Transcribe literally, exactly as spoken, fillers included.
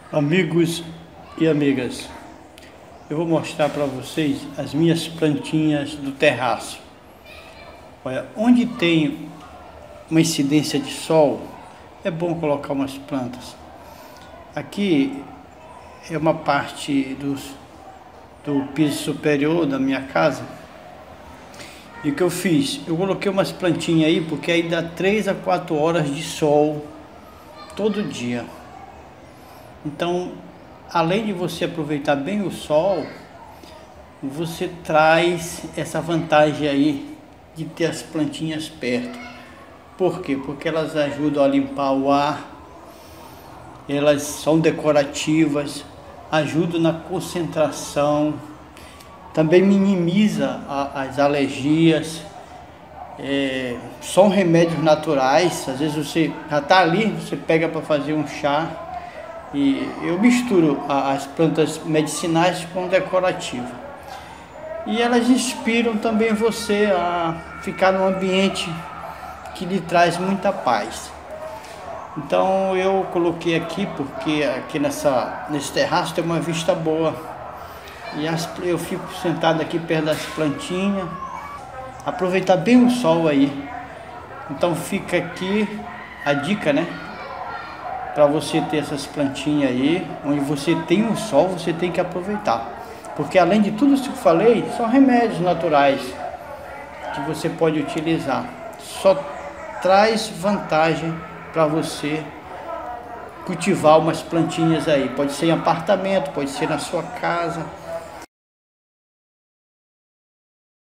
Amigos e amigas, eu vou mostrar para vocês as minhas plantinhas do terraço. Olha, onde tem uma incidência de sol, é bom colocar umas plantas. Aqui é uma parte dos, do piso superior da minha casa. E o que eu fiz? Eu coloquei umas plantinhas aí, porque aí dá três a quatro horas de sol todo dia. Então, além de você aproveitar bem o sol, você traz essa vantagem aí de ter as plantinhas perto. Por quê? Porque elas ajudam a limpar o ar, elas são decorativas, ajudam na concentração, também minimiza a, as alergias, é, são remédios naturais. Às vezes você já está ali, você pega para fazer um chá. E eu misturo as plantas medicinais com decorativa. E elas inspiram também você a ficar num ambiente que lhe traz muita paz. Então eu coloquei aqui porque aqui nessa, nesse terraço tem uma vista boa. E as, eu fico sentado aqui perto das plantinhas, aproveitar bem o sol aí. Então fica aqui a dica, né? Para você ter essas plantinhas aí, onde você tem o sol, você tem que aproveitar. Porque além de tudo isso que eu falei, são remédios naturais que você pode utilizar. Só traz vantagem para você cultivar umas plantinhas aí. Pode ser em apartamento, pode ser na sua casa.